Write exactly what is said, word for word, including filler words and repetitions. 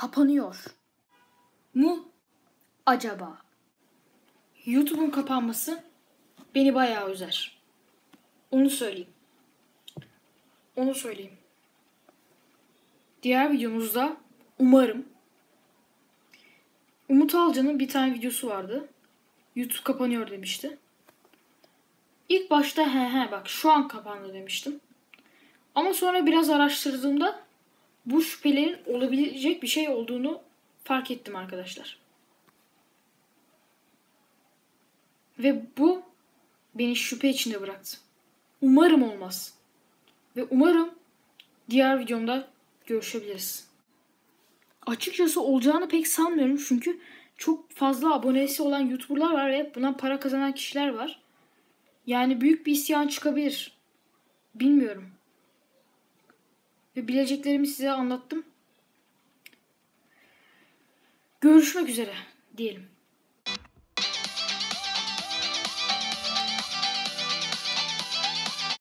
kapanıyor mu acaba? YouTube'un kapanması beni bayağı üzer. Onu söyleyeyim. Onu söyleyeyim. Diğer videomuzda umarım Umut Alcan'ın bir tane videosu vardı. YouTube kapanıyor demişti. İlk başta he he bak şu an kapandı demiştim. Ama sonra biraz araştırdığımda bu şüphelerin olabilecek bir şey olduğunu fark ettim arkadaşlar. Ve bu beni şüphe içinde bıraktı. Umarım olmaz. Ve umarım diğer videomda görüşebiliriz. Açıkçası olacağını pek sanmıyorum çünkü çok fazla abonesi olan YouTuber'lar var ve bundan para kazanan kişiler var. Yani büyük bir isyan çıkabilir. Bilmiyorum. Ve bileceklerimi size anlattım. Görüşmek üzere diyelim.